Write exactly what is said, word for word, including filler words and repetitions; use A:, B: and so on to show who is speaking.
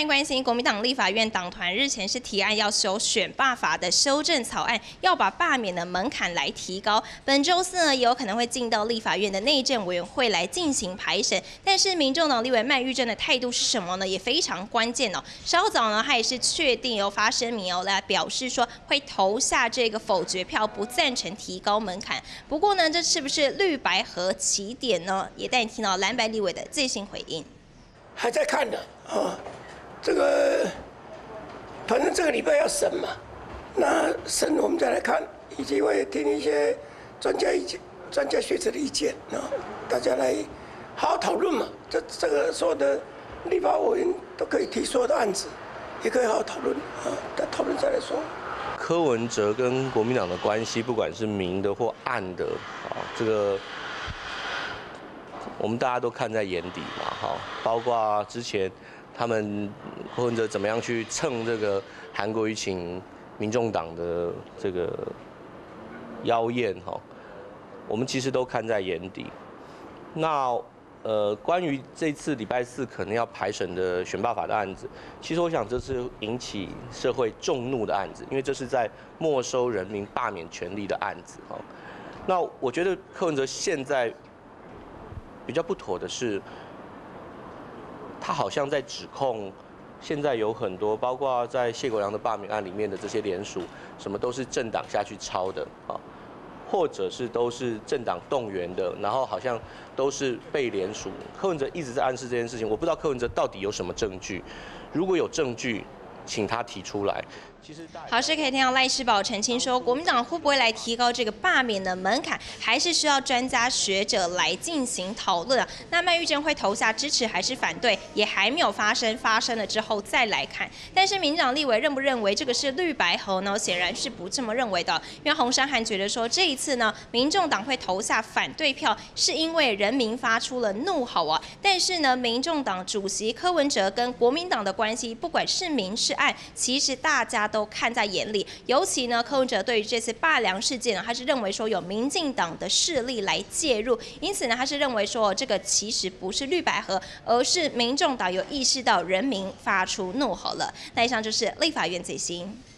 A: 关关心，国民党立法院党团日前是提案要修选罢法的修正草案，要把罢免的门槛来提高。本周四呢，也有可能会进到立法院的内政委员会来进行排审。但是民众党立委麦玉珍的态度是什么呢？也非常关键哦。稍早呢，他也是确定有发声明哦，来表示说会投下这个否决票，不赞成提高门槛。不过呢，这是不是绿白合起点呢？也带你听到蓝白立委的最新回应。
B: 还在看呢啊。 这个反正这个礼拜要审嘛，那审我们再来看，以及会听一些专家意见、专家学者的意见啊，大家来好好讨论嘛。这这个所有的立法委员都可以提所有的案子，也可以好好讨论啊，再讨论再来说。
C: 柯文哲跟国民党的关系，不管是明的或暗的啊，这个我们大家都看在眼底嘛，哈，包括之前。 他们柯文哲怎么样去蹭这个韩国瑜请民众党的这个妖艳哈？我们其实都看在眼底。那呃，关于这次礼拜四可能要排审的选罢法的案子，其实我想这是引起社会众怒的案子，因为这是在没收人民罢免权利的案子哈。那我觉得柯文哲现在比较不妥的是。 他好像在指控，现在有很多，包括在谢国良的罢免案里面的这些联署，什么都是政党下去抄的啊，或者是都是政党动员的，然后好像都是被联署。柯文哲一直在暗示这件事情，我不知道柯文哲到底有什么证据，如果有证据，请他提出来。 其实好
A: 是可以听到赖世宝澄清说，国民党会不会来提高这个罢免的门槛，还是需要专家学者来进行讨论啊？那麦玉珍会投下支持还是反对，也还没有发生，发生了之后再来看。但是民进党立委认不认为这个是绿白合呢？显然是不这么认为的，因为洪珊涵觉得说这一次呢，民众党会投下反对票，是因为人民发出了怒吼啊。但是呢，民众党主席柯文哲跟国民党的关系，不管是明是暗，其实大家 都看在眼里，尤其呢，柯文哲对于这次罢梁事件呢，他是认为说有民进党的势力来介入，因此呢，他是认为说这个其实不是绿白合，而是民众党有意识到人民发出怒吼了。那以上就是立法院最新。